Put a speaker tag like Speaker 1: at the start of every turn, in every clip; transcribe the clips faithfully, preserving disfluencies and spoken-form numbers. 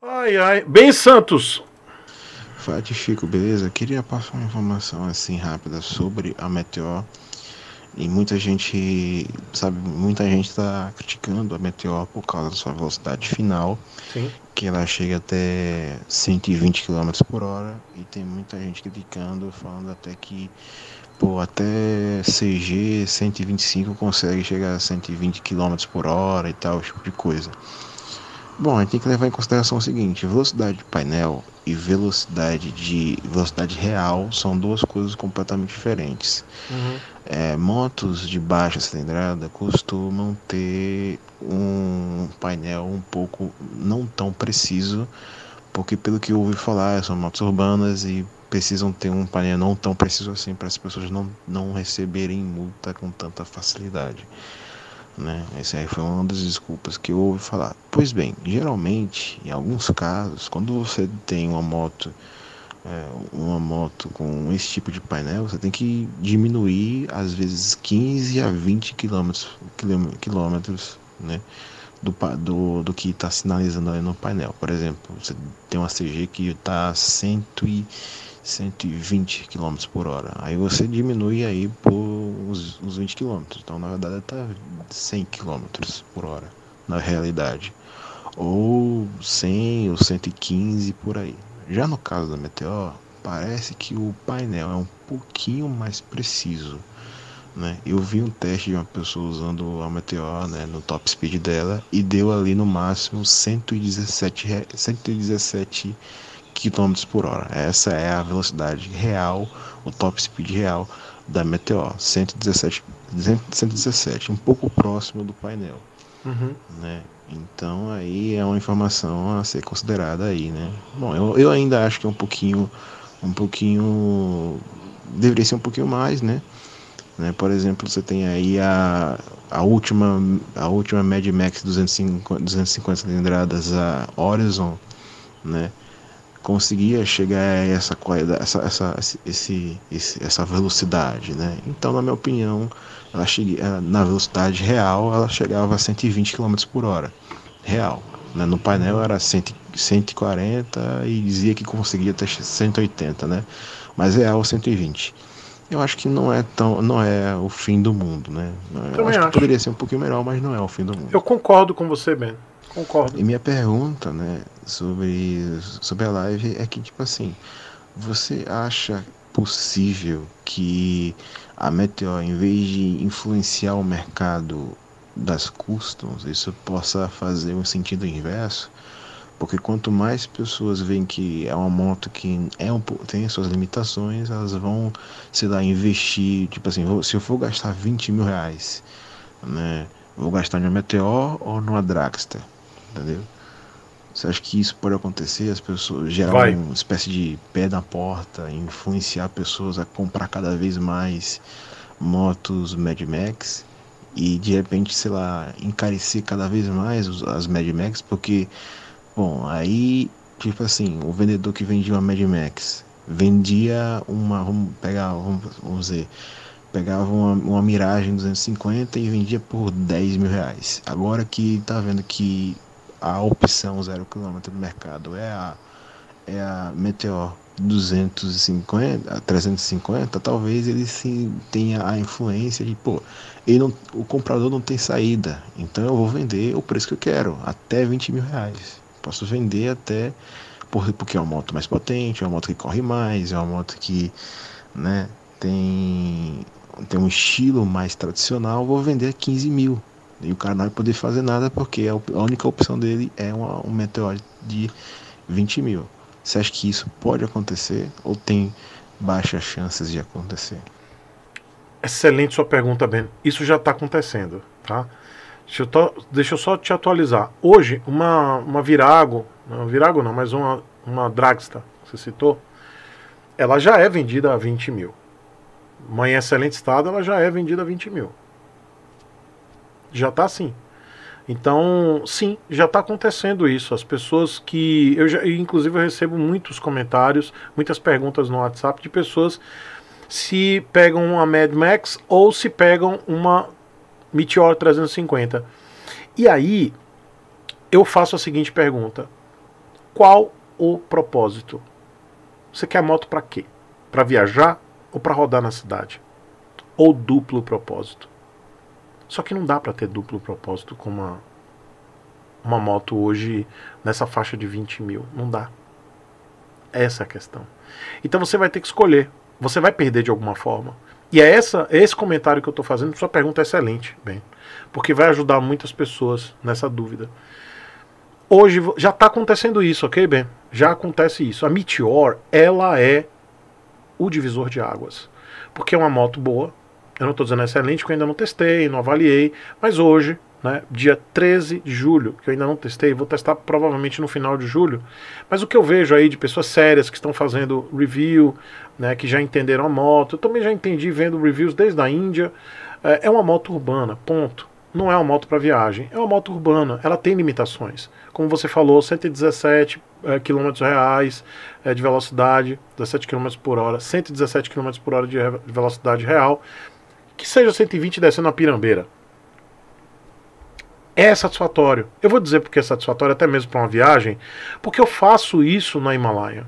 Speaker 1: Ai, ai. Bem, Santos.
Speaker 2: Fala, Chico, beleza? Queria passar uma informação assim rápida sobre a Meteor. E muita gente, sabe, muita gente está criticando a Meteor por causa da sua velocidade final,
Speaker 1: Sim.
Speaker 2: que ela chega até cento e vinte quilômetros por hora. E tem muita gente criticando, falando até que, pô, até C G cento e vinte e cinco consegue chegar a cento e vinte quilômetros por hora e tal, esse tipo de coisa. Bom, a gente tem que levar em consideração o seguinte: velocidade de painel e velocidade de velocidade real são duas coisas completamente diferentes.
Speaker 1: Uhum.
Speaker 2: É, motos de baixa cilindrada costumam ter um painel um pouco não tão preciso, porque pelo que eu ouvi falar, são motos urbanas e precisam ter um painel não tão preciso assim para as pessoas não, não receberem multa com tanta facilidade, né? Essa aí foi uma das desculpas que eu ouvi falar. Pois bem, geralmente, em alguns casos, quando você tem uma moto, é, uma moto com esse tipo de painel, você tem que diminuir às vezes quinze a vinte quilômetros, quilômetros, né? Do, do, do que está sinalizando ali no painel. Por exemplo, você tem uma C G que está cento e cento e vinte quilômetros por hora. Aí você diminui aí por uns, uns vinte quilômetros. Então, na verdade, está cem quilômetros por hora, na realidade. Ou cem ou cento e quinze por aí. Já no caso da Meteor, parece que o painel é um pouquinho mais preciso, né? Eu vi um teste de uma pessoa usando a Meteor, né, no top speed dela e deu ali no máximo cento e dezessete, cento e dezessete quilômetros por hora. Essa é a velocidade real, o top speed real da Meteor, cento e dezessete, cento e dezessete, um pouco próximo do painel,
Speaker 1: Uhum.
Speaker 2: né? Então aí é uma informação a ser considerada aí, né? Bom, eu, eu ainda acho que é um pouquinho, um pouquinho, deveria ser um pouquinho mais, né? Né? Por exemplo, você tem aí a, a última a última Mad Max duzentos e cinquenta cilindradas, a Horizon, né? Conseguia chegar a essa qualidade, essa, essa, esse, esse, essa velocidade, né? Então, na minha opinião, ela cheguei, na velocidade real, ela chegava a cento e vinte quilômetros por hora, real. Né? No painel
Speaker 1: Uhum.
Speaker 2: era cem, cento e quarenta e dizia que conseguia até cento e oitenta, né? Mas real cento e vinte. Eu acho que não é tão, não é o fim do mundo, né? Eu
Speaker 1: Também
Speaker 2: acho que
Speaker 1: acho.
Speaker 2: poderia ser um pouquinho melhor, mas não é o fim do
Speaker 1: Eu
Speaker 2: mundo.
Speaker 1: concordo com você, Ben. Concordo.
Speaker 2: E minha pergunta, né, sobre, sobre a live é que, tipo assim, você acha possível que a Meteor, em vez de influenciar o mercado das customs, isso possa fazer um sentido inverso? Porque quanto mais pessoas veem que é uma moto que é um, tem suas limitações, elas vão, sei lá, investir, tipo assim, vou, se eu for gastar vinte mil reais, né, vou gastar numa Meteor ou numa Dragster, entendeu? Você acha que isso pode acontecer? As pessoas gerar
Speaker 1: Vai.
Speaker 2: uma espécie de pé na porta, influenciar pessoas a comprar cada vez mais motos Mad Max e de repente, sei lá, encarecer cada vez mais as Mad Max, porque, bom, aí, tipo assim, o vendedor que vendia uma Mad Max vendia uma, vamos pegar, vamos, vamos dizer, pegava uma, uma Mirage duzentos e cinquenta e vendia por dez mil reais. Agora que tá vendo que a opção zero quilômetro do mercado é a, é a Meteor duzentos e cinquenta, a trezentos e cinquenta, talvez ele sim tenha a influência de, pô, ele não, o comprador não tem saída, então eu vou vender o preço que eu quero, até vinte mil reais. Posso vender até, porque é uma moto mais potente, é uma moto que corre mais, é uma moto que, né, tem, tem um estilo mais tradicional, vou vender a quinze mil. E o cara não vai poder fazer nada porque a única opção dele é uma, um Meteor de vinte mil. Você acha que isso pode acontecer ou tem baixas chances de acontecer?
Speaker 1: Excelente sua pergunta, Ben. Isso já está acontecendo, tá? Deixa eu, to... Deixa eu só te atualizar. Hoje, uma, uma Virago, não Virago não, mas uma, uma Dragster, que você citou, ela já é vendida a vinte mil. Uma em excelente estado, ela já é vendida a vinte mil. Já está assim. Então, sim, já está acontecendo isso. As pessoas que. Eu já, inclusive, eu recebo muitos comentários, muitas perguntas no WhatsApp de pessoas se pegam uma Mad Max ou se pegam uma Meteor trezentos e cinquenta. E aí, eu faço a seguinte pergunta: qual o propósito? Você quer a moto para quê? Para viajar ou para rodar na cidade? Ou duplo propósito? Só que não dá para ter duplo propósito com uma, uma moto hoje nessa faixa de vinte mil. Não dá. Essa é a questão. Então você vai ter que escolher. Você vai perder de alguma forma. E é essa, esse comentário que eu estou fazendo. Sua pergunta é excelente, bem, porque vai ajudar muitas pessoas nessa dúvida. Hoje já está acontecendo isso, ok, Ben? Já acontece isso. A Meteor, ela é o divisor de águas. Porque é uma moto boa. Eu não estou dizendo excelente, porque eu ainda não testei, não avaliei. Mas hoje, né, dia treze de julho, que eu ainda não testei, vou testar provavelmente no final de julho. Mas o que eu vejo aí de pessoas sérias que estão fazendo review, né, que já entenderam a moto, eu também já entendi vendo reviews desde a Índia, é uma moto urbana, ponto. Não é uma moto para viagem, é uma moto urbana, ela tem limitações. Como você falou, cento e dezessete é, quilômetros reais é, de velocidade, dezessete quilômetros por hora, cento e dezessete quilômetros por hora de velocidade real, que seja cento e vinte descendo a pirambeira. É satisfatório. Eu vou dizer porque é satisfatório até mesmo para uma viagem, porque eu faço isso na Himalaia.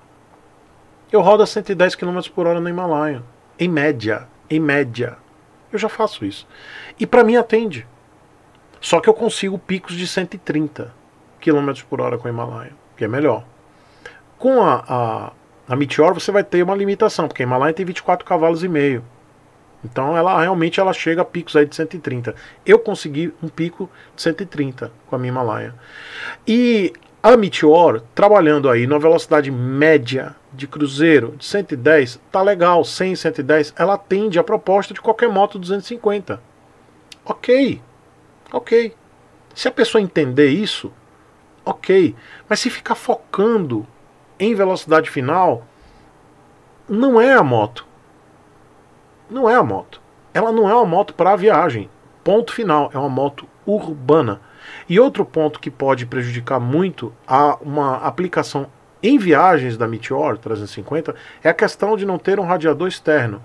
Speaker 1: Eu rodo a cento e dez quilômetros por hora na Himalaia, em média, em média. Eu já faço isso. E para mim atende. Só que eu consigo picos de cento e trinta quilômetros por hora com a Himalaia, que é melhor. Com a, a, a Meteor você vai ter uma limitação, porque a Himalaia tem vinte e quatro cavalos e meio. Então ela realmente ela chega a picos aí de cento e trinta. Eu consegui um pico de cento e trinta com a minha Himalaia. E a Meteor, trabalhando aí na velocidade média de cruzeiro de cento e dez, tá legal, cem, cento e dez, ela atende a proposta de qualquer moto duzentos e cinquenta. Ok, ok. Se a pessoa entender isso, ok. Mas se ficar focando em velocidade final, não é a moto. Não é a moto. Ela não é uma moto para viagem. Ponto final. É uma moto urbana. E outro ponto que pode prejudicar muito a uma aplicação em viagens da Meteor trezentos e cinquenta é a questão de não ter um radiador externo.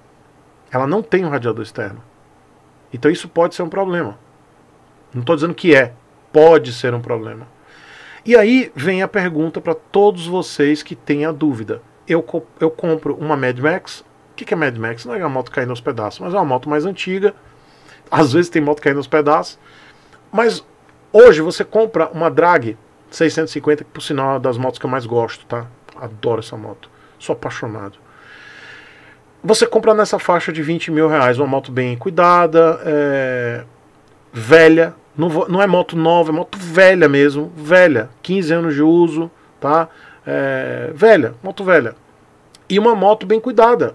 Speaker 1: Ela não tem um radiador externo. Então isso pode ser um problema. Não estou dizendo que é. Pode ser um problema. E aí vem a pergunta para todos vocês que têm a dúvida. Eu, eu compro uma Mad Max. O que, que é Mad Max? Não é uma moto caindo aos pedaços, mas é uma moto mais antiga. Às vezes tem moto caindo aos pedaços. Mas hoje você compra uma Drag seiscentos e cinquenta, que por sinal é uma das motos que eu mais gosto, tá? Adoro essa moto. Sou apaixonado. Você compra nessa faixa de vinte mil reais, uma moto bem cuidada, é... velha. Não, vou... não é moto nova, é moto velha mesmo. Velha. quinze anos de uso, tá? É... Velha, moto velha. E uma moto bem cuidada.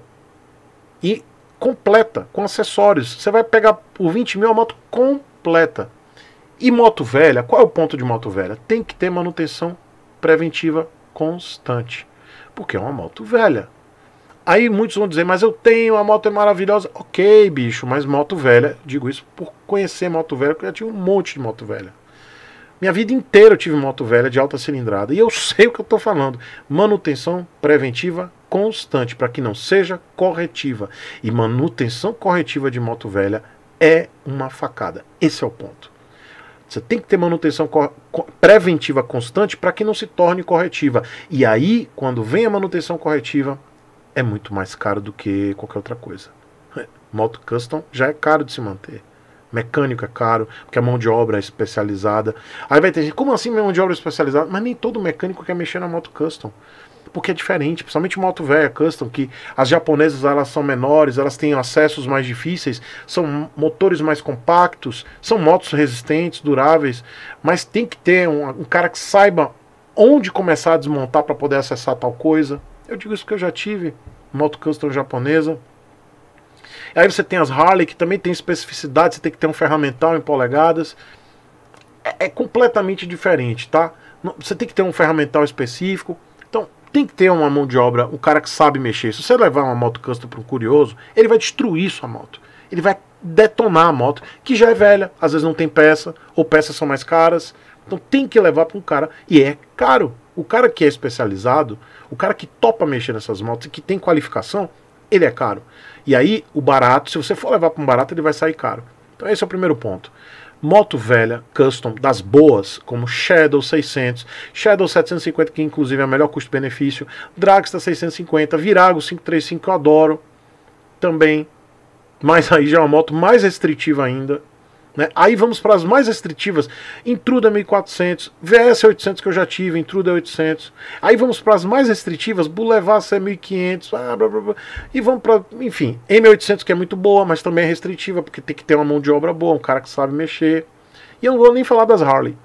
Speaker 1: E completa, com acessórios. Você vai pegar por vinte mil a moto completa. E moto velha, qual é o ponto de moto velha? Tem que ter manutenção preventiva constante. Porque é uma moto velha. Aí muitos vão dizer, mas eu tenho, a moto é maravilhosa. Ok, bicho, mas moto velha, digo isso por conhecer moto velha, porque eu já tive um monte de moto velha. Minha vida inteira eu tive moto velha de alta cilindrada. E eu sei o que eu estou falando. Manutenção preventiva constante, para que não seja corretiva. E manutenção corretiva de moto velha é uma facada. Esse é o ponto. Você tem que ter manutenção preventiva constante para que não se torne corretiva. E aí, quando vem a manutenção corretiva, é muito mais caro do que qualquer outra coisa. Moto custom já é caro de se manter. Mecânico é caro, porque a mão de obra é especializada. Aí vai ter gente, como assim mão de obra especializada? Mas nem todo mecânico quer mexer na moto custom. Porque é diferente, principalmente moto velha custom, que as japonesas elas são menores, elas têm acessos mais difíceis, são motores mais compactos, são motos resistentes, duráveis, mas tem que ter um, um cara que saiba onde começar a desmontar para poder acessar tal coisa. Eu digo isso porque eu já tive moto custom japonesa. Aí você tem as Harley, que também tem especificidade, você tem que ter um ferramental em polegadas. É, é completamente diferente, tá? Você tem que ter um ferramental específico. Então, tem que ter uma mão de obra, um cara que sabe mexer. Se você levar uma moto custom para um curioso, ele vai destruir sua moto. Ele vai detonar a moto, que já é velha, às vezes não tem peça, ou peças são mais caras. Então tem que levar para um cara, e é caro. O cara que é especializado, o cara que topa mexer nessas motos e que tem qualificação, ele é caro. E aí, o barato, se você for levar para um barato, ele vai sair caro. Então esse é o primeiro ponto. moto velha, custom, das boas, como Shadow seiscentos, Shadow setecentos e cinquenta, que inclusive é o melhor custo-benefício, Dragster seiscentos e cinquenta, Virago quinhentos e trinta e cinco, que eu adoro também, mas aí já é uma moto mais restritiva ainda, né? Aí vamos para as mais restritivas, Intruder mil e quatrocentos, V S oitocentos que eu já tive, Intruder oitocentos, aí vamos para as mais restritivas, Boulevard C mil e quinhentos, ah, blá, blá, blá. E vamos para, enfim, M oitocentos, que é muito boa, mas também é restritiva, porque tem que ter uma mão de obra boa, um cara que sabe mexer, e eu não vou nem falar das Harley.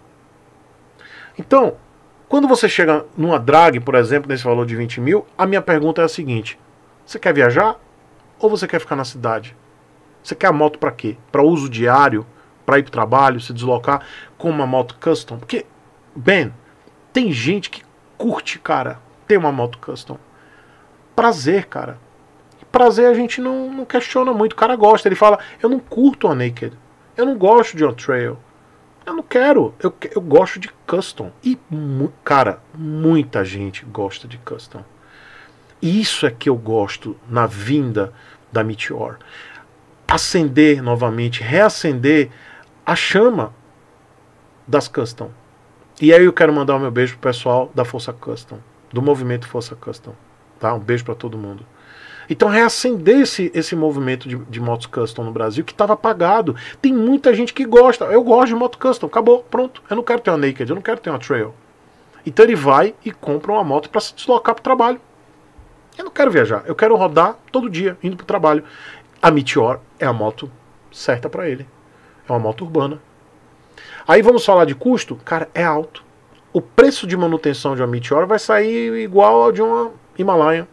Speaker 1: Então, quando você chega numa drag, por exemplo, nesse valor de vinte mil, a minha pergunta é a seguinte: você quer viajar ou você quer ficar na cidade? Você quer a moto para quê? Para uso diário? Para ir para o trabalho, se deslocar com uma moto custom? Porque, Ben, tem gente que curte, cara, ter uma moto custom. Prazer, cara. Prazer a gente não, não questiona muito. O cara gosta, ele fala, eu não curto uma naked. Eu não gosto de uma trail. Eu não quero. Eu, eu gosto de custom. E, cara, muita gente gosta de custom. E isso é que eu gosto na vinda da Meteor. Acender novamente, reacender a chama das custom. E aí eu quero mandar o meu beijo pro pessoal da Força Custom, do movimento Força Custom, tá? Um beijo para todo mundo. Então reacender esse, esse movimento de, de motos custom no Brasil, que estava apagado. Tem muita gente que gosta. Eu gosto de moto custom, acabou, pronto. Eu não quero ter uma naked, eu não quero ter uma trail. Então ele vai e compra uma moto para se deslocar para o trabalho. Eu não quero viajar, eu quero rodar todo dia, indo para o trabalho. A Meteor é a moto certa para ele. É uma moto urbana. Aí vamos falar de custo? Cara, é alto. O preço de manutenção de uma Meteor vai sair igual ao de uma Himalaia.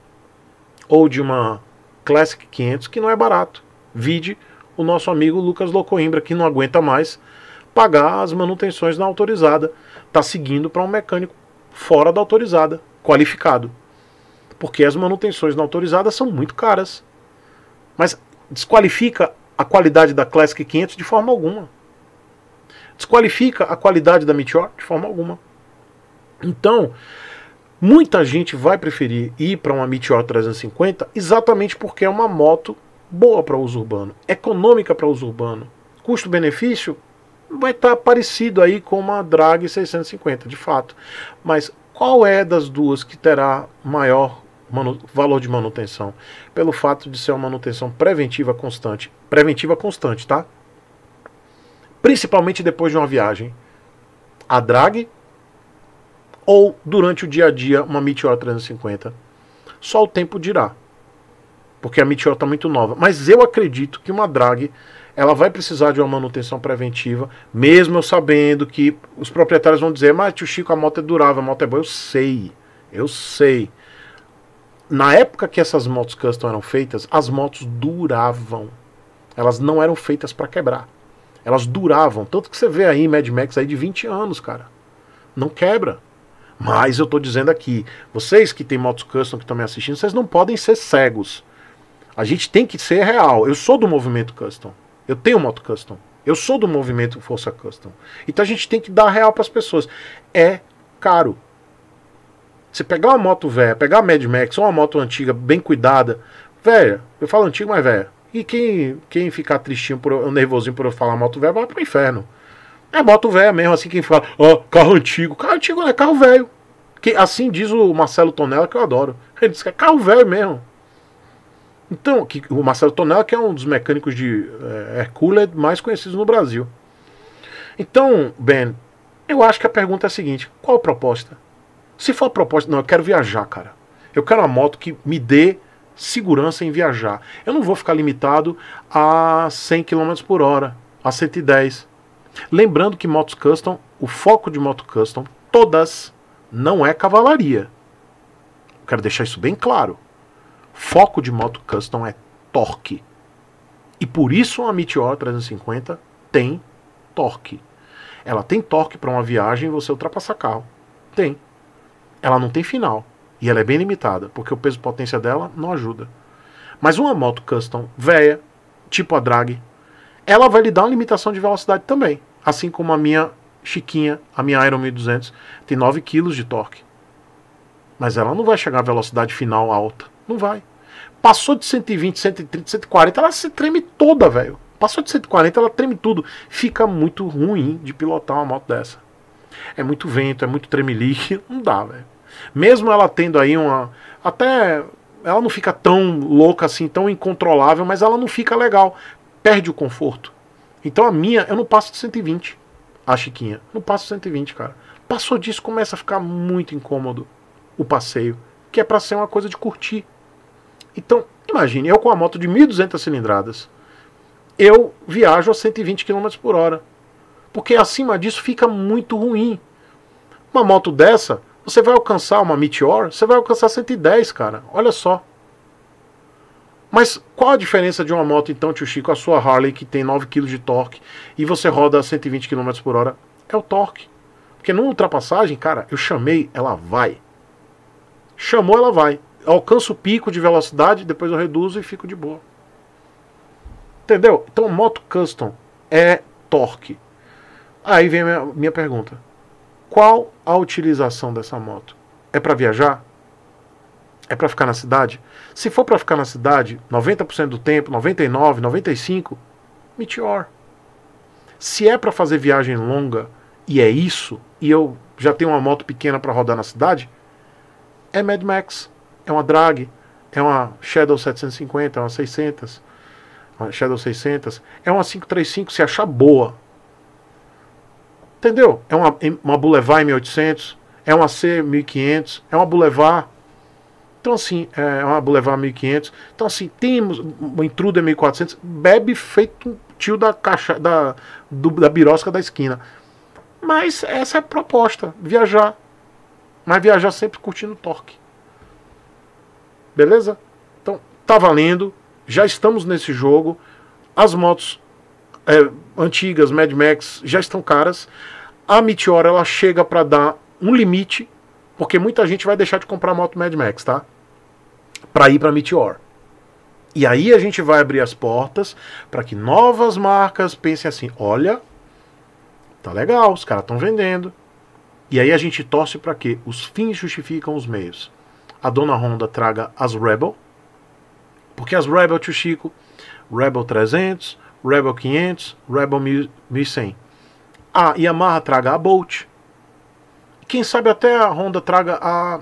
Speaker 1: Ou de uma Classic quinhentos, que não é barato. Vide o nosso amigo Lucas Locoimbra, que não aguenta mais pagar as manutenções na autorizada. Está seguindo para um mecânico fora da autorizada, qualificado. Porque as manutenções na autorizada são muito caras. Mas desqualifica a qualidade da Classic quinhentos de forma alguma. Desqualifica a qualidade da Meteor de forma alguma. Então, muita gente vai preferir ir para uma Meteor trezentos e cinquenta exatamente porque é uma moto boa para uso urbano, econômica para uso urbano. Custo-benefício vai estar parecido aí com uma Drag seiscentos e cinquenta, de fato. Mas qual é das duas que terá maior Manu, valor de manutenção? Pelo fato de ser uma manutenção preventiva constante. Preventiva constante, tá? Principalmente depois de uma viagem. A drag ou durante o dia a dia uma Meteor trezentos e cinquenta. Só o tempo dirá. Porque a Meteor está muito nova. Mas eu acredito que uma drag ela vai precisar de uma manutenção preventiva, mesmo eu sabendo que os proprietários vão dizer, mas tio Chico, a moto é durável, a moto é boa. Eu sei, eu sei. Na época que essas motos custom eram feitas, as motos duravam. Elas não eram feitas para quebrar. Elas duravam. Tanto que você vê aí Mad Max aí de vinte anos, cara. Não quebra. Mas eu estou dizendo aqui, vocês que têm motos custom que estão me assistindo, vocês não podem ser cegos. A gente tem que ser real. Eu sou do movimento custom. Eu tenho moto custom. Eu sou do movimento Força Custom. Então a gente tem que dar real para as pessoas. É caro. Você pegar uma moto velha, pegar a Mad Max ou uma moto antiga, bem cuidada, velha, eu falo antiga, mas velha. E quem, quem ficar tristinho, por, nervosinho por eu falar moto velha, vai pro inferno. É moto velha mesmo, assim, quem fala, ó, oh, carro antigo. Carro antigo não é carro velho. Que, assim diz o Marcelo Tonella, que eu adoro. Ele diz que é carro velho mesmo. Então, que, o Marcelo Tonella, que é um dos mecânicos de é, Hercules mais conhecidos no Brasil. Então, Ben, eu acho que a pergunta é a seguinte: qual a proposta? Se for a proposta, não, eu quero viajar, cara. Eu quero uma moto que me dê segurança em viajar. Eu não vou ficar limitado a cem quilômetros por hora, a cento e dez. Lembrando que motos custom, o foco de moto custom, todas, não é cavalaria. Quero deixar isso bem claro. Foco de moto custom é torque. E por isso a Meteor trezentos e cinquenta tem torque. Ela tem torque para uma viagem e você ultrapassar carro. Tem. Ela não tem final. E ela é bem limitada, porque o peso-potência dela não ajuda. Mas uma moto custom velha, tipo a drag, ela vai lhe dar uma limitação de velocidade também. Assim como a minha Chiquinha, a minha Iron mil e duzentos, tem nove quilos de torque. Mas ela não vai chegar à velocidade final alta. Não vai. Passou de cento e vinte, cento e trinta, cento e quarenta, ela se treme toda, velho. Passou de cento e quarenta, ela treme tudo. Fica muito ruim de pilotar uma moto dessa. É muito vento, é muito tremelique, não dá, velho. Mesmo ela tendo aí uma... Até... Ela não fica tão louca assim, tão incontrolável, mas ela não fica legal. Perde o conforto. Então a minha, eu não passo de cento e vinte. A Chiquinha. Não passo de cento e vinte, cara. Passou disso, começa a ficar muito incômodo o passeio. Que é pra ser uma coisa de curtir. Então, imagine, eu com a moto de mil e duzentas cilindradas, eu viajo a cento e vinte quilômetros por hora. Porque acima disso fica muito ruim. Uma moto dessa... Você vai alcançar uma Meteor, você vai alcançar cento e dez, cara. Olha só. Mas qual a diferença de uma moto, então, tio Chico, a sua Harley, que tem nove quilos de torque, e você roda a cento e vinte quilômetros por hora? É o torque. Porque numa ultrapassagem, cara, eu chamei, ela vai. Chamou, ela vai. Eu alcanço o pico de velocidade, depois eu reduzo e fico de boa. Entendeu? Então, moto custom é torque. Aí vem a minha, minha pergunta. Qual a utilização dessa moto? É para viajar? É para ficar na cidade? Se for para ficar na cidade, noventa por cento do tempo, noventa e nove por cento, noventa e cinco por cento, Meteor. Se é para fazer viagem longa, e é isso, e eu já tenho uma moto pequena para rodar na cidade, é Mad Max, é uma drag, é uma Shadow setecentos e cinquenta, é uma seiscentos, uma Shadow seiscentos, é uma quinhentos e trinta e cinco se achar boa. Entendeu? É uma, uma Boulevard mil e oitocentos, é uma C mil e quinhentos, é uma Boulevard. Então, assim, é uma Boulevard mil e quinhentos. Então, assim, temos uma Intruder mil e quatrocentos, bebe feito um tio da caixa, da, do, da birosca da esquina. Mas essa é a proposta, viajar. Mas viajar sempre curtindo torque. Beleza? Então, tá valendo. Já estamos nesse jogo. As motos... É, antigas, Mad Max, já estão caras. A Meteor, ela chega para dar um limite, porque muita gente vai deixar de comprar moto Mad Max, tá? Para ir para Meteor. E aí a gente vai abrir as portas para que novas marcas pensem assim, olha, tá legal, os caras estão vendendo. E aí a gente torce para que os fins justificam os meios. A dona Honda traga as Rebel, porque as Rebel, tio Chico, Rebel trezentos, Rebel quinhentos, Rebel mil e cem. A Yamaha traga a Bolt. Quem sabe até a Honda traga a,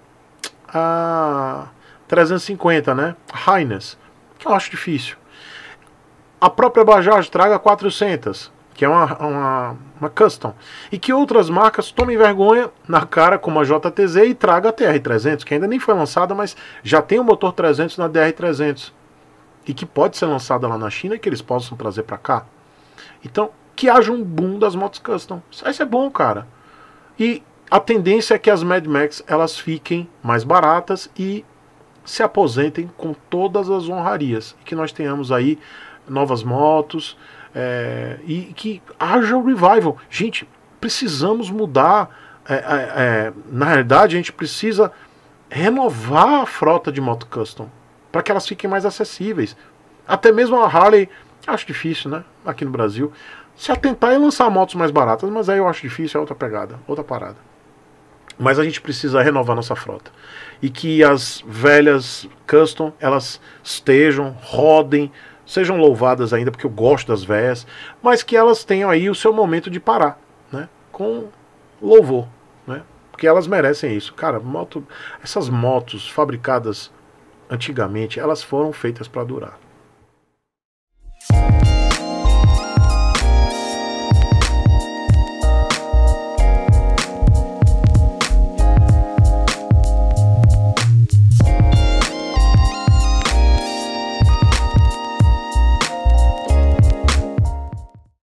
Speaker 1: a trezentos e cinquenta, né? A Highness, que eu acho difícil. A própria Bajaj traga a quatrocentos, que é uma, uma, uma custom. E que outras marcas tomem vergonha na cara, como a J T Z, e traga a T R trezentos, que ainda nem foi lançada, mas já tem o motor trezentos na D R trezentos. E que pode ser lançada lá na China e que eles possam trazer para cá. Então, que haja um boom das motos custom. Isso é bom, cara. E a tendência é que as Mad Max elas fiquem mais baratas e se aposentem com todas as honrarias. E que nós tenhamos aí novas motos é, e que haja o revival. Gente, precisamos mudar. É, é, é, na realidade, a gente precisa renovar a frota de moto custom, para que elas fiquem mais acessíveis. Até mesmo a Harley, acho difícil, né? Aqui no Brasil, se atentar e lançar motos mais baratas, mas aí eu acho difícil, é outra pegada, outra parada. Mas a gente precisa renovar nossa frota. E que as velhas custom, elas estejam, rodem, sejam louvadas ainda, porque eu gosto das velhas, mas que elas tenham aí o seu momento de parar, né? Com louvor, né? Porque elas merecem isso. Cara, moto, essas motos fabricadas antigamente, elas foram feitas para durar.